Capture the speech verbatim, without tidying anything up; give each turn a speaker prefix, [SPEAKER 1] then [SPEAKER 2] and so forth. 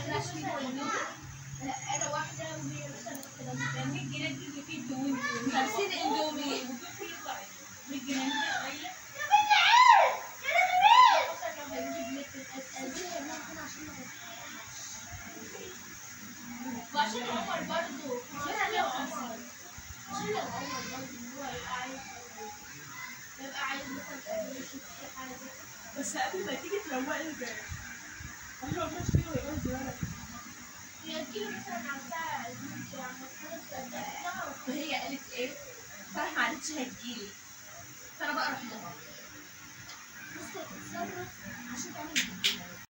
[SPEAKER 1] انا واحده وهي مثلا مية جنيه تجيب فيه دهون خمسين اندومي مية جنيه وعشان عمر برضه عشان عمر عشان عمر برضه هو يبقى عايز يبقى عايز مثلا تعمل يشوف حاجه بس قبل ما تيجي تروقي البيت احنا ما فيش كيلو يبقى زياده هي الكيلو مثلا على الساعه وهي قالت ايه؟ فانا ما عرفتش هتجيلي فانا بقى رحت لها بصي اتصرف عشان تعمل